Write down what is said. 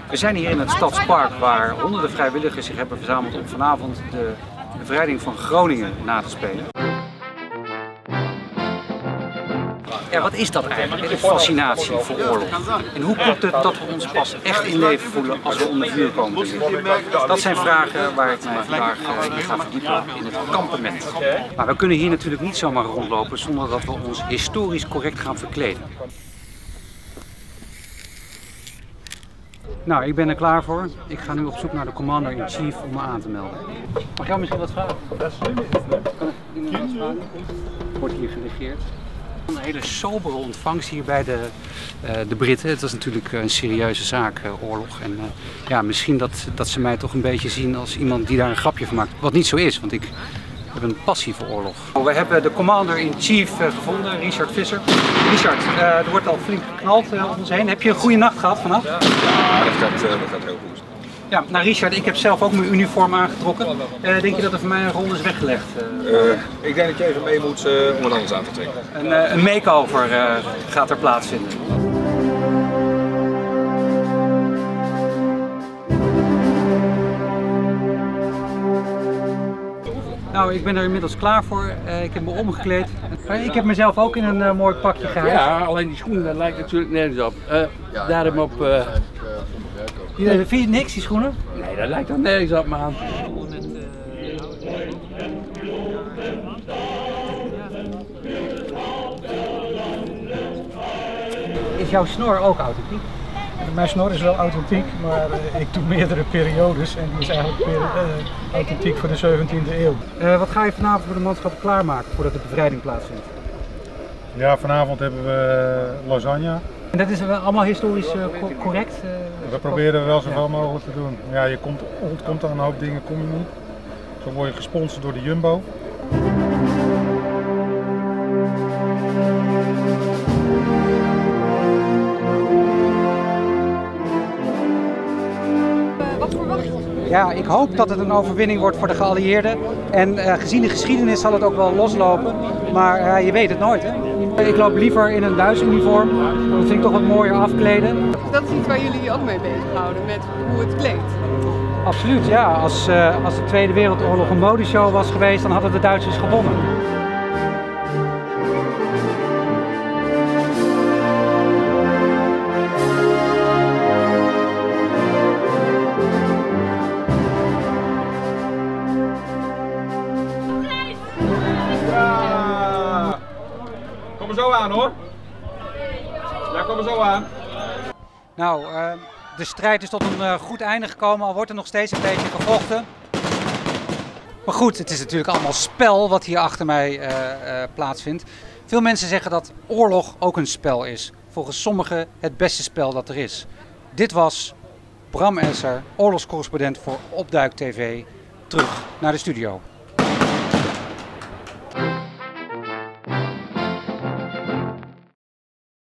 We zijn hier in het Stadspark waar honderden vrijwilligers zich hebben verzameld om vanavond de bevrijding van Groningen na te spelen. Ja, wat is dat eigenlijk, de fascinatie voor oorlog? En hoe komt het dat we ons pas echt in leven voelen als we onder vuur komen te zitten? Dat zijn vragen waar ik mij vandaag in ga verdiepen in het kampement. Maar we kunnen hier natuurlijk niet zomaar rondlopen zonder dat we ons historisch correct gaan verkleden. Nou, ik ben er klaar voor. Ik ga nu op zoek naar de Commander-in-Chief om me aan te melden. Mag ik jou misschien wat vragen? Kan ik iemand wat vragen? Wordt hier gelegeerd. Een hele sobere ontvangst hier bij de Britten. Het was natuurlijk een serieuze zaak, oorlog. En ja, misschien dat ze mij toch een beetje zien als iemand die daar een grapje van maakt. Wat niet zo is, want ik heb een passie voor oorlog. We hebben de Commander-in-Chief gevonden, Richard Visser. Richard, er wordt al flink geknald om ons heen. Heb je een goede nacht gehad vannacht? Ja, dat gaat heel goed. Ja, nou Richard, ik heb zelf ook mijn uniform aangetrokken. Denk je dat er voor mij een rol is weggelegd? Ik denk dat je even mee moet om het anders aan te trekken. Een makeover gaat er plaatsvinden. Nou, ik ben er inmiddels klaar voor. Ik heb me omgekleed. Ik heb mezelf ook in een mooi pakje gehaald. Ja, alleen die schoenen, dat lijkt natuurlijk nergens op. Daarom op... Vind je niks, die schoenen? Nee, dat lijkt dan nergens op, man. Is jouw snor ook authentiek? Mijn snor is wel authentiek, maar ik doe meerdere periodes en die is eigenlijk authentiek voor de 17e eeuw. Wat ga je vanavond voor de manschappen klaarmaken voordat de bevrijding plaatsvindt? Ja, vanavond hebben we lasagne. En dat is allemaal historisch correct? We proberen wel zoveel mogelijk te doen. Ja, je ontkomt aan een hoop dingen, kom je niet. Zo word je gesponsord door de Jumbo. Wat verwacht je? Ja, ik hoop dat het een overwinning wordt voor de geallieerden. En gezien de geschiedenis zal het ook wel loslopen. Maar je weet het nooit, hè? Ik loop liever in een Duits uniform. Dat vind ik toch wat mooier afkleden. Dat is iets waar jullie je ook mee bezighouden, met hoe het kleedt. Absoluut, ja. Als de Tweede Wereldoorlog een modeshow was geweest, dan hadden de Duitsers gewonnen. Kom er zo aan hoor. Ja, kom er zo aan. Nou, de strijd is tot een goed einde gekomen, al wordt er nog steeds een beetje gevochten. Maar goed, het is natuurlijk allemaal spel wat hier achter mij plaatsvindt. Veel mensen zeggen dat oorlog ook een spel is. Volgens sommigen het beste spel dat er is. Dit was Bram Esser, oorlogscorrespondent voor Opduik TV, terug naar de studio.